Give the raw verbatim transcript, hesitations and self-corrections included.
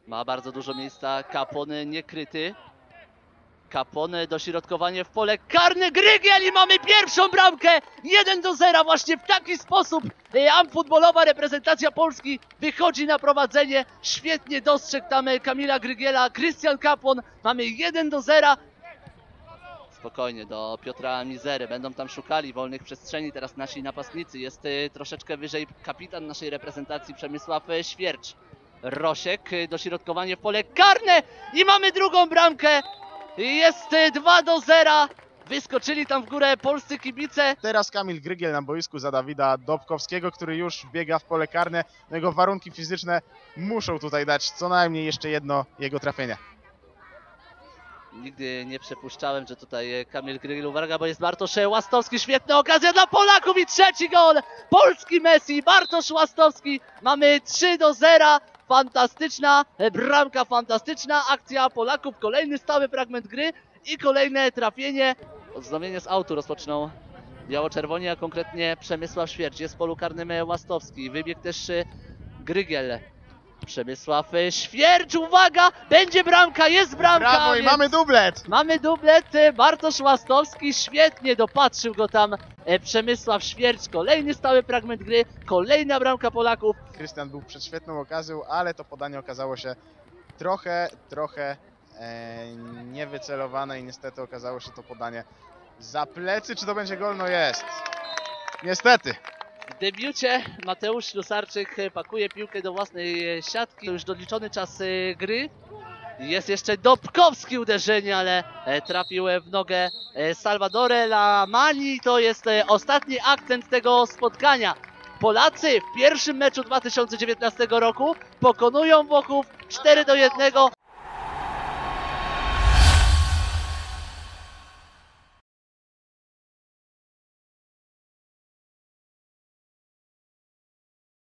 Ma bardzo dużo miejsca, Capone niekryty. Capone, dośrodkowanie w pole karne, Grygiel i mamy pierwszą bramkę! jeden do zera, właśnie w taki sposób amfutbolowa reprezentacja Polski wychodzi na prowadzenie. Świetnie dostrzegł tam Kamila Grygiela, Christian Capone, mamy jeden do zera. Spokojnie, do Piotra Mizery, będą tam szukali wolnych przestrzeni teraz nasi napastnicy. Jest y, troszeczkę wyżej kapitan naszej reprezentacji Przemysław y, Świercz. Rosiek, y, dośrodkowanie w pole karne i mamy drugą bramkę. Jest y, dwa do zera, wyskoczyli tam w górę polscy kibice. Teraz Kamil Grygiel na boisku za Dawida Dobkowskiego, który już biega w pole karne. Jego warunki fizyczne muszą tutaj dać co najmniej jeszcze jedno jego trafienie. Nigdy nie przypuszczałem, że tutaj Kamil Grygiel, uwaga, bo jest Bartosz Łastowski, świetna okazja dla Polaków i trzeci gol, polski Messi, Bartosz Łastowski, mamy trzy do zera, fantastyczna bramka, fantastyczna akcja Polaków, kolejny stały fragment gry i kolejne trafienie. Odnowienie z autu rozpoczną biało-czerwoni, a konkretnie Przemysław Świercz, jest w polu karnym Łastowski, wybiegł też Grygiel. Przemysław Świercz, uwaga, będzie bramka, jest bramka. Brawo i mamy dublet! Mamy dublet, Bartosz Łastowski, świetnie dopatrzył go tam Przemysław Świercz, kolejny stały fragment gry, kolejna bramka Polaków. Krystian był przed świetną okazją, ale to podanie okazało się trochę, trochę e, niewycelowane i niestety okazało się to podanie za plecy. Czy to będzie gol? No jest. Niestety. W debiucie Mateusz Ślusarczyk pakuje piłkę do własnej siatki. To już doliczony czas gry. Jest jeszcze Dobkowski uderzenie, ale trafił w nogę Salvadore Lamani. To jest ostatni akcent tego spotkania. Polacy w pierwszym meczu dwa tysiące dziewiętnastego roku pokonują Włochów cztery do jednego.